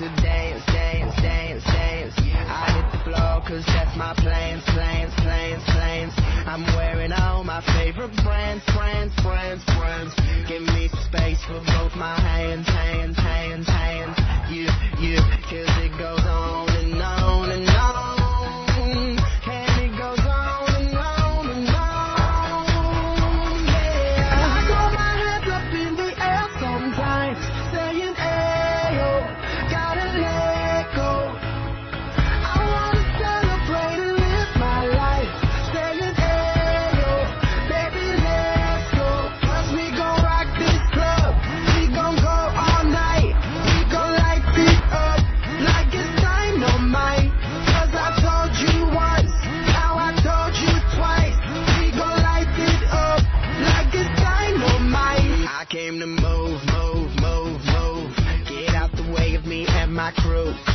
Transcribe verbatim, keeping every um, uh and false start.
to dance, dance, dance, dance. I hit the floor cause that's my plans, plans, plans, plans. I'm wearing all my favorite brands, brands, brands, brands. Give me some space for both my hands, hands, hands, hands. You, you, cause it goes on and on and on. And it goes on and on and on, yeah. I throw my hands up in the air sometimes, saying, ayo, gotta let go. I wanna celebrate and live my life, saying, ayo, baby, let's go. Cause we gon' rock this club, we gon' go all night. We gon' light this up like it's dynamite. Cause I told you once, now I told you twice. We gon' light it up like it's dynamite. I came to move, move, move, move. Get out the way of me and my crew.